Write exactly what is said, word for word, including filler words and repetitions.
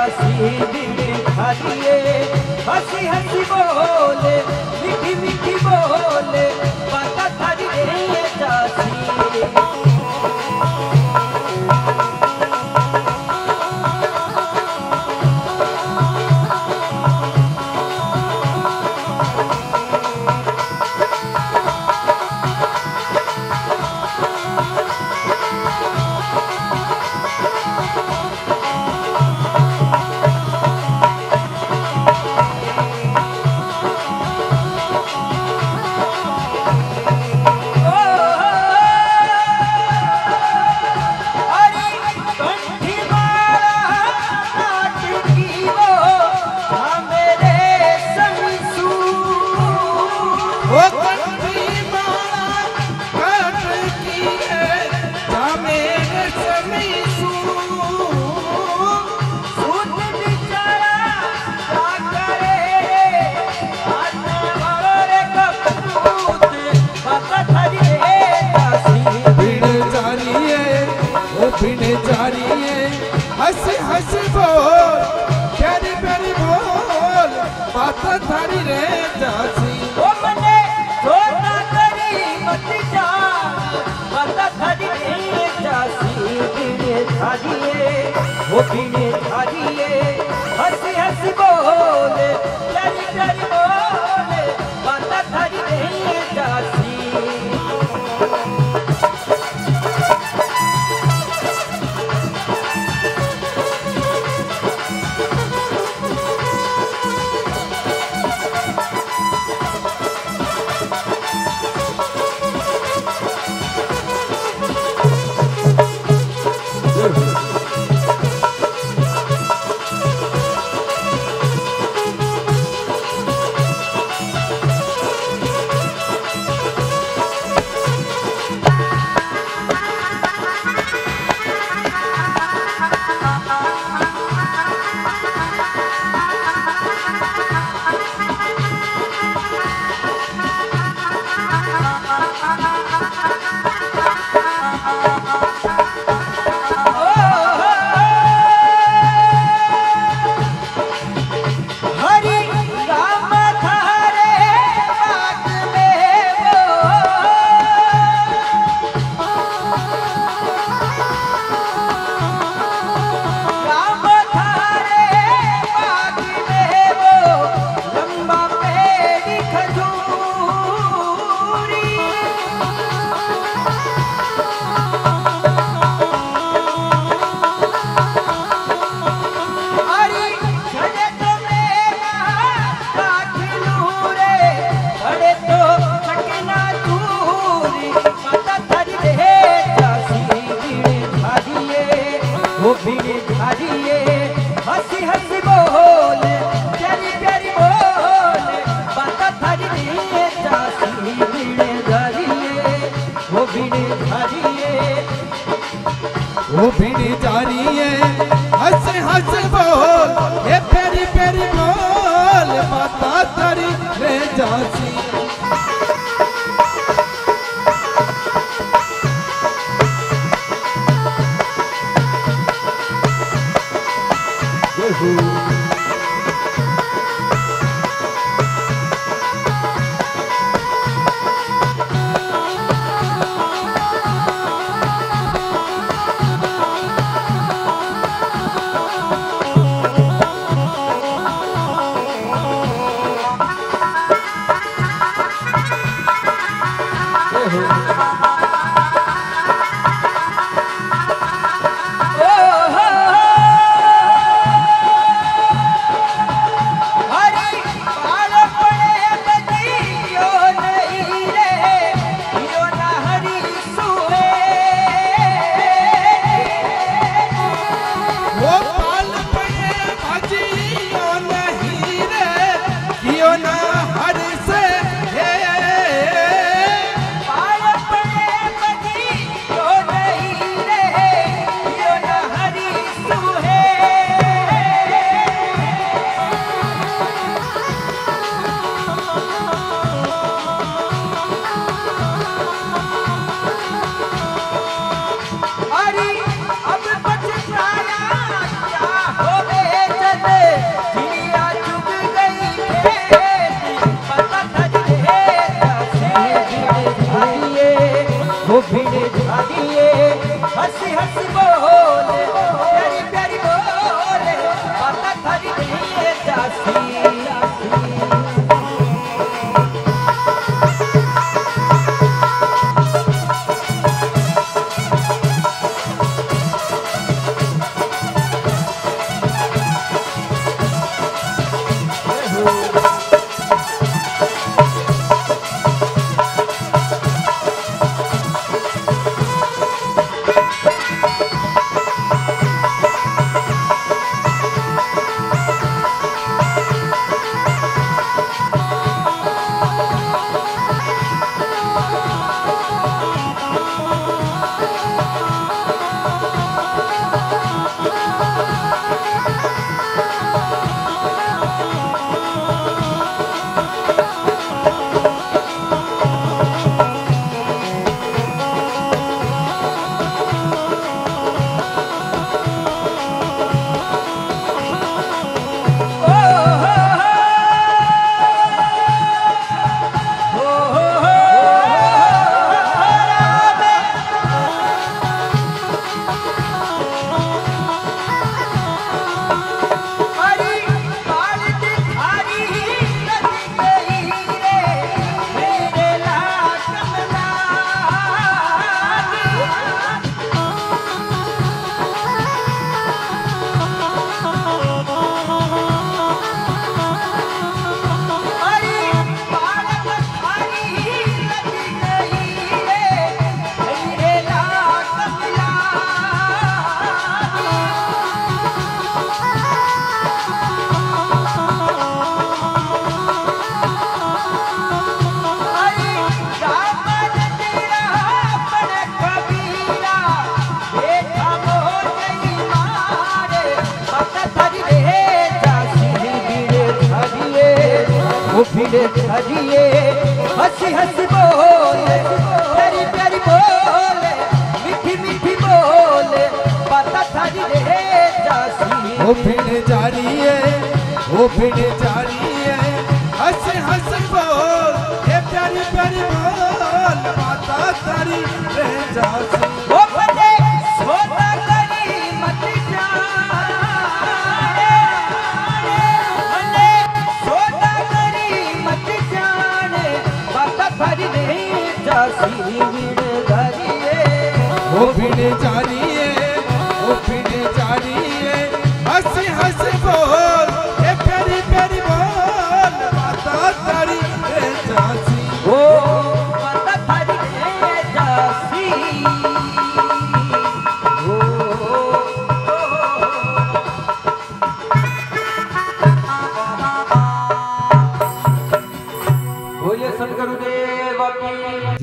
जासी बिन खादिए हंसी हंसी बोले मीठी मीठी बोले बात थारी रे जासी बिन जारिए हंसी हंसी बोल प्यारी प्यारी बोल बात थारी रे जासी ओ मने छोटा करी मत जा बात थारी रे जासी बिन जारिए वो बिन जारिए हंसी हंसी बोले प्यारी प्यारी बोले बात थारी रे जासी वो बिन जारिए हंसी हंसी बोले प्यारी प्यारी बोले बात थारी रे जासी बिन जारिए वो बिन जारिए वो बिन जारिए हंसी हंसी बोल ये प्यारी प्यारी बोल बात थारी रे जासी भीड़ धरिए हंसी हंसी बोले प्यारी प्यारी बोले मीठी मीठी बोले पता थारी रे जासी वो भीड़ जा रही है वो भीड़ जा रही है हंस हंस बोल ये प्यारी प्यारी बोल माता तारी रे जासी वो बने सोता करी मत जाने बने सोता करी मत जाने पता थारी रे जासी भीड़ धरिए वो भीड़ जा रही है वो भीड़ जा रही है हंस हंस बोल ये प्यारी प्यारी बोल माता तारी रे जासी ओ पता थारी रे जासी